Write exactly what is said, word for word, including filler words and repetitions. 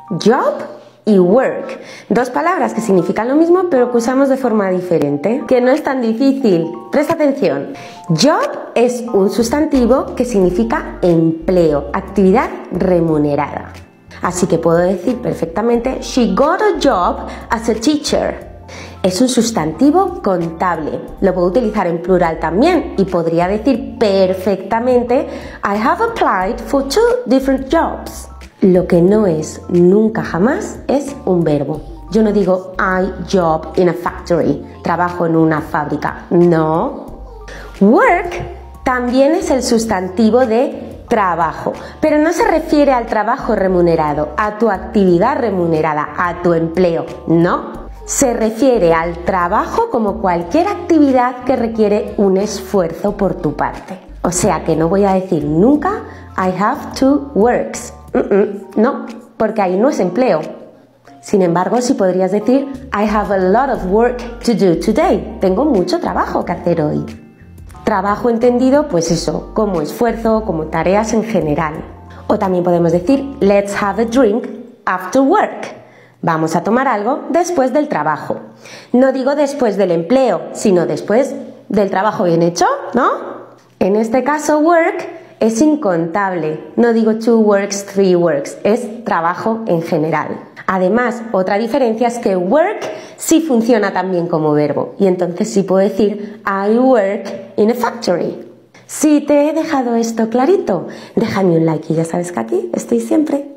Job y work, dos palabras que significan lo mismo pero que usamos de forma diferente, que no es tan difícil. Presta atención. Job es un sustantivo que significa empleo, actividad remunerada. Así que puedo decir perfectamente she got a job as a teacher. Es un sustantivo contable. Lo puedo utilizar en plural también y podría decir perfectamente I have applied for two different jobs. Lo que no es nunca jamás es un verbo. Yo no digo I job in a factory, trabajo en una fábrica. No. Work también es el sustantivo de trabajo, pero no se refiere al trabajo remunerado, a tu actividad remunerada, a tu empleo. No. Se refiere al trabajo como cualquier actividad que requiere un esfuerzo por tu parte. O sea que no voy a decir nunca I have two works. Mm-mm, no, porque ahí no es empleo. Sin embargo, sí podrías decir I have a lot of work to do today. Tengo mucho trabajo que hacer hoy. Trabajo entendido, pues eso, como esfuerzo, como tareas en general. O también podemos decir let's have a drink after work. Vamos a tomar algo después del trabajo. No digo después del empleo, sino después del trabajo bien hecho, ¿no? En este caso, work es incontable. No digo two works, three works. Es trabajo en general. Además, otra diferencia es que work sí funciona también como verbo. Y entonces sí puedo decir I work in a factory. Si te he dejado esto clarito, déjame un like y ya sabes que aquí estoy siempre.